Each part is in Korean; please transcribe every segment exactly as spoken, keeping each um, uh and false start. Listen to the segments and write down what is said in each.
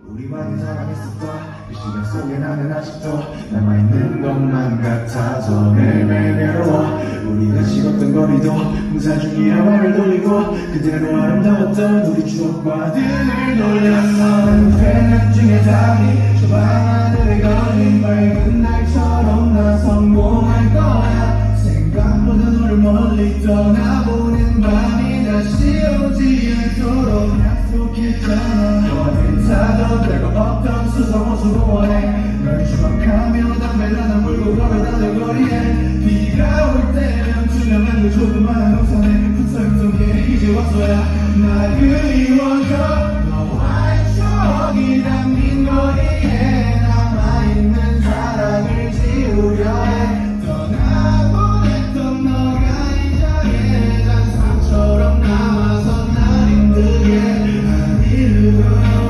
우리만이 사랑했었던 그 시간 속에 나는 아직도 남아있는 것만 같아서 매일매일 외로워. 우리가 식었던 거리도 공사 중이라 말을 돌리고 그대로 아름다웠던 우리 추억과 등을 돌렸어. 난 중에 답이 저 밤하늘에 걸린 밝은 날처럼 나 성공할 거야. 생각보다 너를 멀리 떠나보는 밤이 다시 오지 않도록 약속했잖아. 너는 사도 별거 없던 수성호수 공원에 널 추억하며 담배를 하나 물고 걸어다는 거리에 비가 올 때면 투명한 그 조그마한 우산에 붙어있던 게 이제 와서야 날 그리워져. 너와의 추억이 담긴 거리에 남아있는 사랑을 지우려 해. 떠나보냈던 너가 이 자리에 잔상처럼 남아서 날 힘들게 안이루고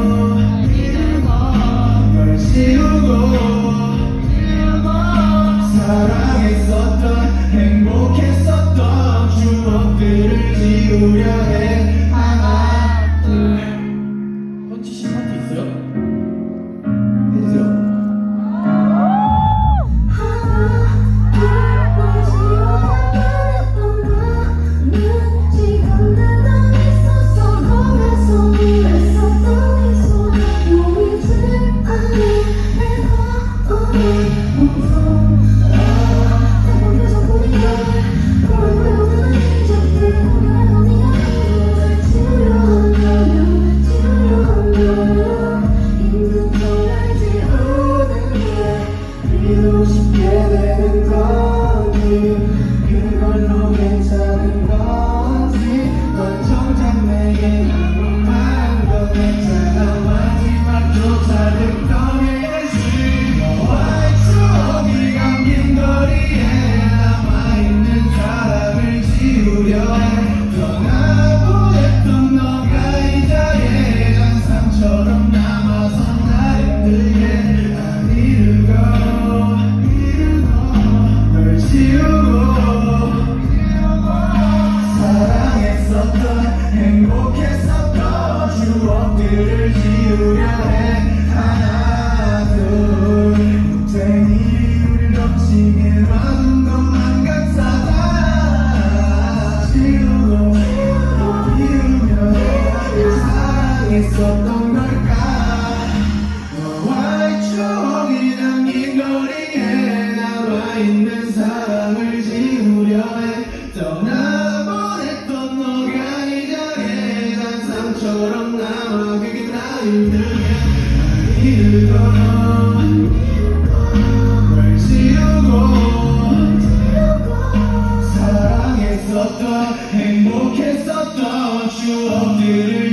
널 지우고 사랑했었던 행복했었던 추억들을 지우려 해. 하나 둘. 헌치 씨 파트 있어요? 해주세요. 쉽게 되는 건지 그걸로 괜찮은 건지 넌 정작 내게 한번만 더 괜찮아. 마지막조차 득덩해야지. 너와의 추억이 감긴 거리에 남아있는 사랑을 지우려 해. 떠나보냈던 너가 이 자리에 잔상처럼 남아서 날 힘들게 안이루고 사랑했었던 행복했었던 추억들을 지우려 해. 하나 둘. 괜히 우릴 넘치게 놔둔 것만 같아. 지우고 지우며 사랑했었던 걸까. 너와의 추억이 담긴 거리에 남아있는 사랑을 지우려 해. 떠나보냈던 너가 이 자리에 잔상처럼 남아 그게 나 힘들게 안이루고 널 지우고 사랑했었던 행복했었던 추억들을